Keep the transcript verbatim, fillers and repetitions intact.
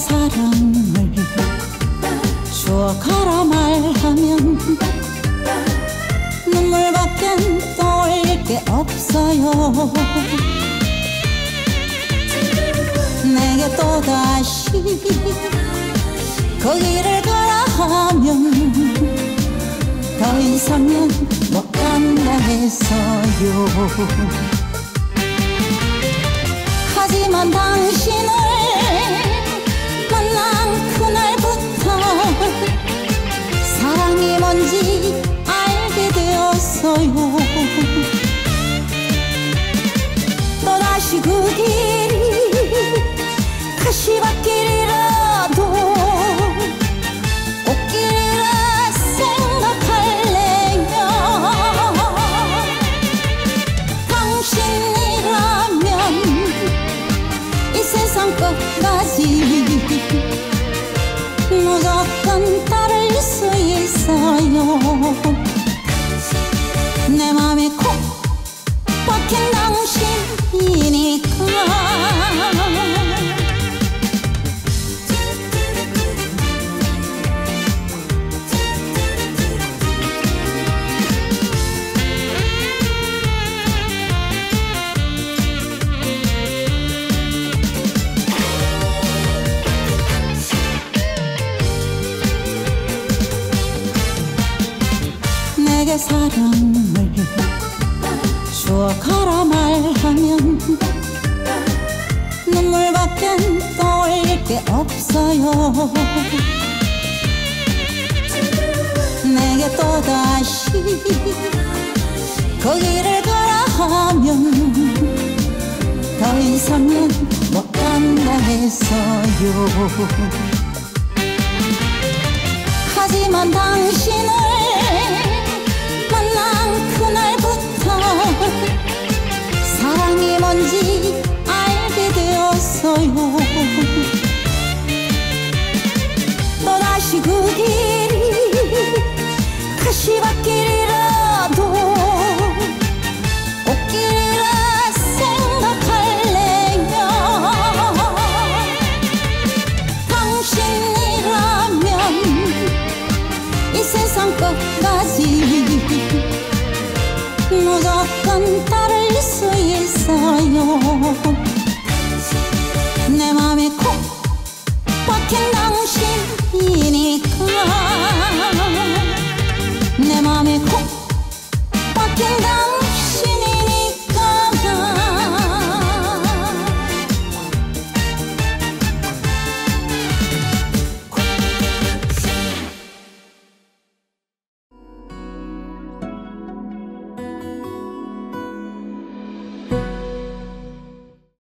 사랑을 추억하라 말하면 눈물밖엔 떠올릴 게 없어요. 내게 또다시 그 길을 가라 하면 더 이상은 못 간다 했어요. 하지만 당신을 만난 그날부터 사랑이 뭔지 알게 되었어요. 또다시 그 길이 가시밭길이라도 꽃길이라 생각할래요. 당신이라면 이 세상 끝까지 무조건 따를 수 있어요. 내 맘에 콕 박힌 당신이니까. 내게 사랑을 추억하라 말하면 눈물밖엔 떠올릴 게 없어요. 내게 또다시 그 길을 가라 하면 더 이상은 못 간다 했어요. 하지만 당신을 만난 그날부터 사랑이 뭔지 알게 되었어요. 또다시 그 길이 가시밭길이라